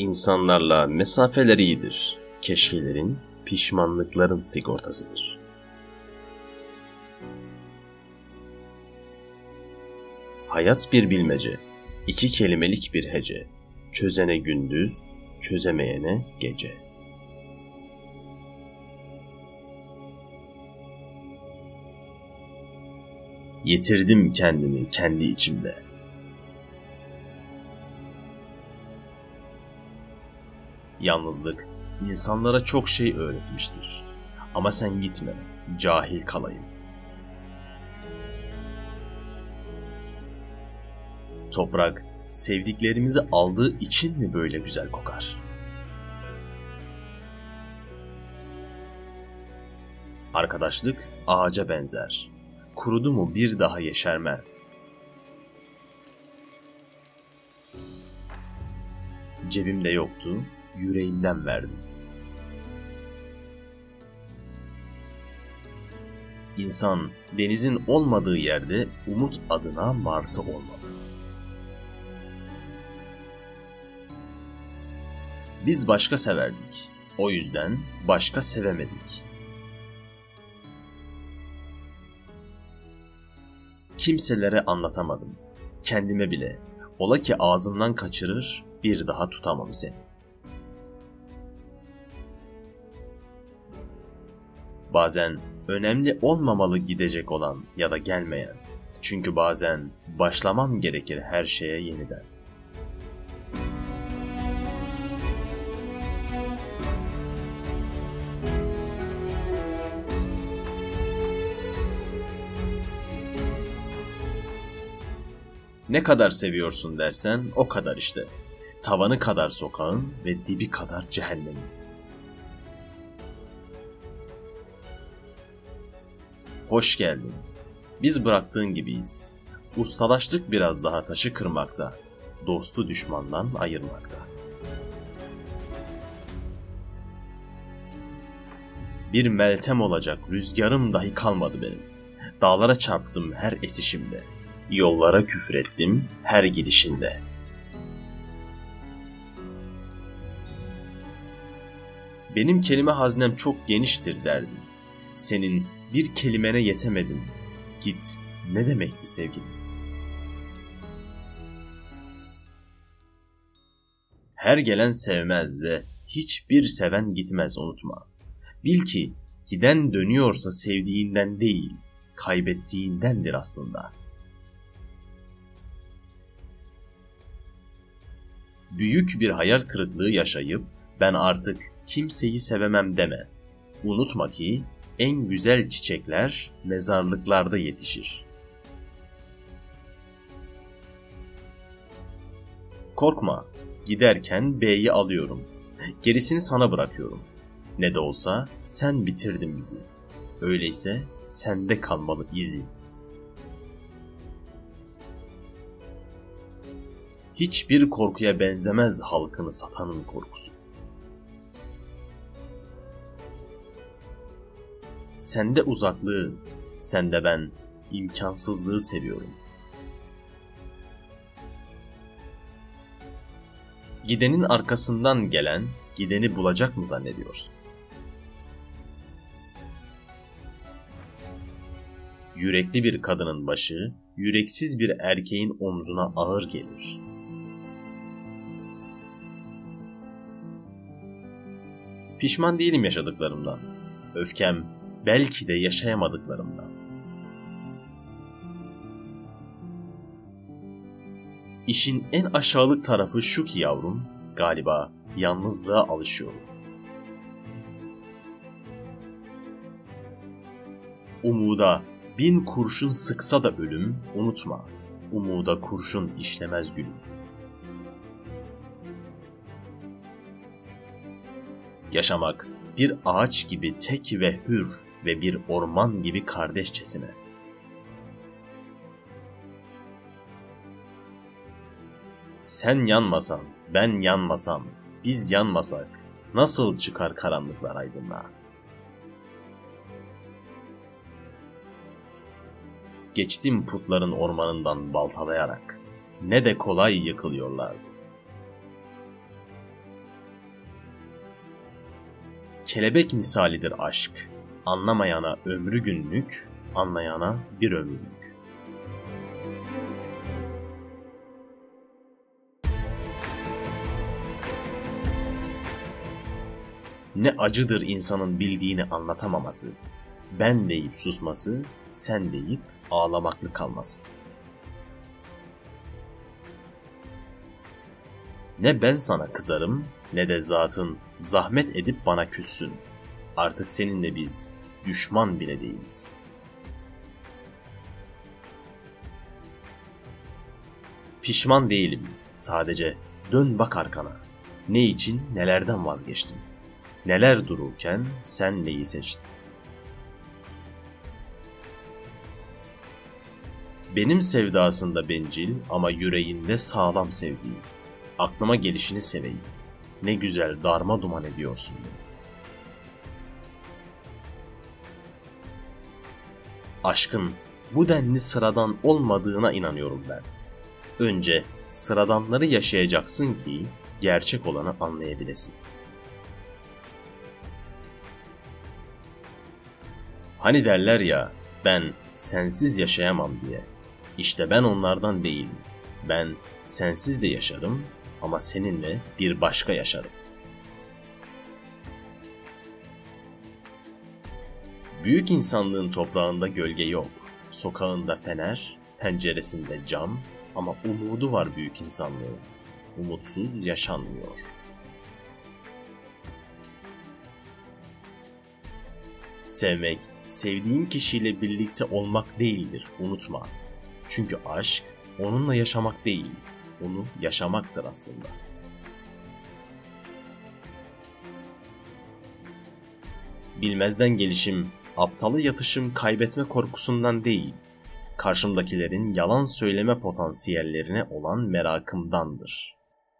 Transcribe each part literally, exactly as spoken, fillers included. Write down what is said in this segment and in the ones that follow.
İnsanlarla mesafeler iyidir. Keşkelerin, pişmanlıkların sigortasıdır. Hayat bir bilmece, iki kelimelik bir hece. Çözene gündüz, çözemeyene gece. Yitirdim kendimi kendi içimde. Yalnızlık insanlara çok şey öğretmiştir. Ama sen gitme, cahil kalayım. Toprak sevdiklerimizi aldığı için mi böyle güzel kokar? Arkadaşlık ağaca benzer. Kurudu mu bir daha yeşermez. Cebimde yoktu, yüreğimden verdim. İnsan denizin olmadığı yerde umut adına martı olmalı. Biz başka severdik, o yüzden başka sevemedik. Kimselere anlatamadım, kendime bile. Ola ki ağzımdan kaçırır, bir daha tutamam seni. Bazen önemli olmamalı gidecek olan ya da gelmeyen. Çünkü bazen başlamam gerekir her şeye yeniden. Ne kadar seviyorsun dersen o kadar işte. Tavanı kadar sokağın ve dibi kadar cehennemin. Hoş geldin. Biz bıraktığın gibiyiz. Ustalaştık biraz daha taşı kırmakta. Dostu düşmandan ayırmakta. Bir meltem olacak rüzgarım dahi kalmadı benim. Dağlara çarptım her esişimde. Yollara küfrettim her gidişinde. Benim kelime haznem çok geniştir derdim. Senin bir kelimene yetemedim. Git ne demekti sevgilim? Her gelen sevmez ve hiçbir seven gitmez, unutma. Bil ki giden dönüyorsa sevdiğinden değil, kaybettiğindendir aslında. Büyük bir hayal kırıklığı yaşayıp ben artık kimseyi sevemem deme. Unutma ki en güzel çiçekler mezarlıklarda yetişir. Korkma, giderken B'yi alıyorum. Gerisini sana bırakıyorum. Ne de olsa sen bitirdin bizi. Öyleyse sende kalmalı izi. Hiçbir korkuya benzemez halkını satanın korkusu. Sende uzaklığı, sende ben imkansızlığı seviyorum. Gidenin arkasından gelen gideni bulacak mı zannediyorsun? Yürekli bir kadının başı, yüreksiz bir erkeğin omzuna ağır gelir. Pişman değilim yaşadıklarımdan. Öfkem belki de yaşayamadıklarımdan. İşin en aşağılık tarafı şu ki yavrum, galiba yalnızlığa alışıyorum. Umuda bin kurşun sıksa da ölüm, unutma, umuda kurşun işlemez gülüm. Yaşamak bir ağaç gibi tek ve hür ve bir orman gibi kardeşçesine. Sen yanmasan, ben yanmasam, biz yanmasak nasıl çıkar karanlıklar aydınlığa? Geçtim putların ormanından baltalayarak, ne de kolay yıkılıyorlardı. Kelebek misalidir aşk. Anlamayana ömrü günlük, anlayana bir ömürlük. Ne acıdır insanın bildiğini anlatamaması, ben deyip susması, sen deyip ağlamaklı kalması. Ne ben sana kızarım, ne de zatın zahmet edip bana küssün. Artık seninle biz düşman bile değiliz. Pişman değilim, sadece dön bak arkana. Ne için, nelerden vazgeçtin? Neler dururken sen neyi seçtin? Benim sevdasında bencil ama yüreğinde sağlam sevdiğim. Aklıma gelişini seveyim. Ne güzel darma duman ediyorsun beni. Aşkın bu denli sıradan olmadığına inanıyorum ben. Önce sıradanları yaşayacaksın ki gerçek olanı anlayabilesin. Hani derler ya, ben sensiz yaşayamam diye. İşte ben onlardan değilim. Ben sensiz de yaşarım ama seninle bir başka yaşarım. Büyük insanlığın toprağında gölge yok. Sokağında fener, penceresinde cam ama umudu var büyük insanlığın. Umutsuz yaşanmıyor. Sevmek, sevdiğin kişiyle birlikte olmak değildir, unutma. Çünkü aşk, onunla yaşamak değil, onu yaşamaktır aslında. Bilmezden gelişim, aptalı yatışım kaybetme korkusundan değil, karşımdakilerin yalan söyleme potansiyellerine olan merakımdandır.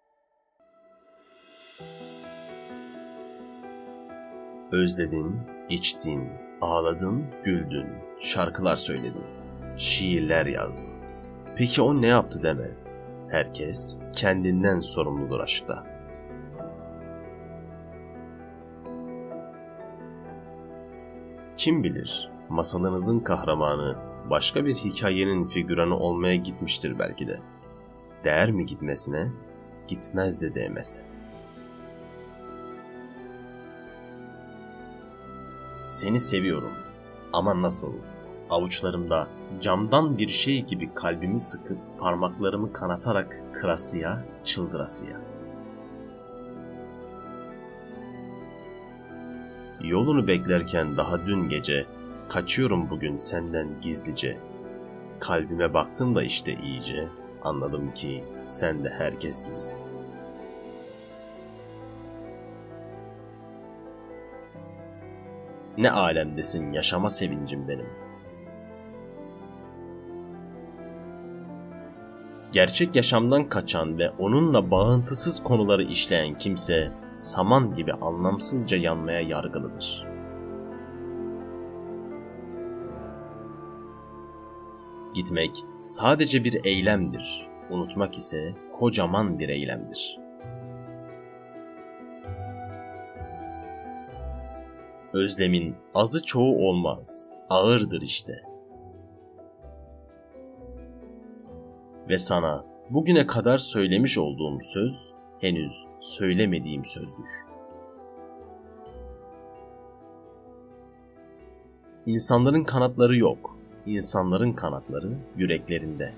Özledin, içtin, ağladın, güldün, şarkılar söyledin, şiirler yazdın. Peki o ne yaptı deme. Herkes kendinden sorumludur aşkta. Kim bilir, masalınızın kahramanı başka bir hikayenin figüranı olmaya gitmiştir belki de. Değer mi gitmesine, gitmez de değmese. Seni seviyorum ama nasıl? Avuçlarımda camdan bir şey gibi kalbimi sıkıp parmaklarımı kanatarak kırasıya, çıldırasıya. Yolunu beklerken daha dün gece, kaçıyorum bugün senden gizlice. Kalbime baktım da işte iyice, anladım ki sen de herkes gibisin. Ne alemdesin yaşama sevincim benim. Gerçek yaşamdan kaçan ve onunla bağıntısız konuları işleyen kimse, saman gibi anlamsızca yanmaya yargılıdır. Gitmek sadece bir eylemdir, unutmak ise kocaman bir eylemdir. Özlemin azı çoğu olmaz, ağırdır işte. Ve sana bugüne kadar söylemiş olduğum söz, henüz söylemediğim sözdür. İnsanların kanatları yok, insanların kanatları yüreklerinde.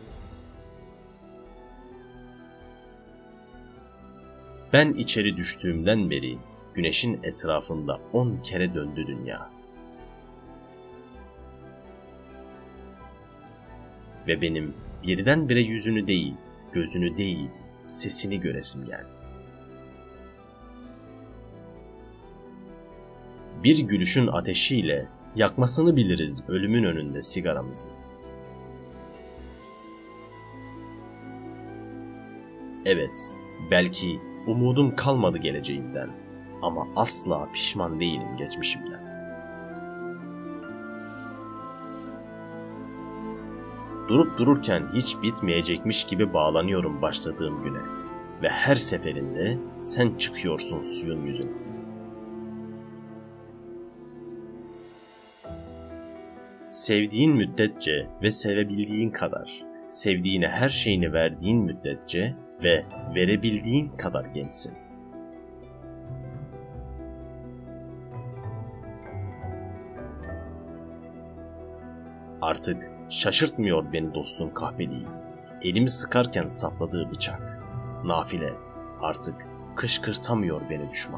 Ben içeri düştüğümden beri güneşin etrafında on kere döndü dünya. Ve benim birdenbire yüzünü değil, gözünü değil, sesini göresim geldi. Bir gülüşün ateşiyle yakmasını biliriz ölümün önünde sigaramızı. Evet, belki umudum kalmadı geleceğimden ama asla pişman değilim geçmişimden. Durup dururken hiç bitmeyecekmiş gibi bağlanıyorum başladığım güne ve her seferinde sen çıkıyorsun suyun yüzüne. Sevdiğin müddetçe ve sevebildiğin kadar, sevdiğine her şeyini verdiğin müddetçe ve verebildiğin kadar gençsin. Artık şaşırtmıyor beni dostun kahpeliği, elimi sıkarken sapladığı bıçak. Nafile, artık kışkırtamıyor beni düşman.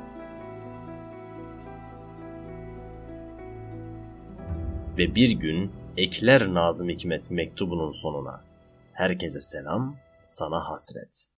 Ve bir gün ekler Nazım Hikmet mektubunun sonuna: herkese selam, sana hasret.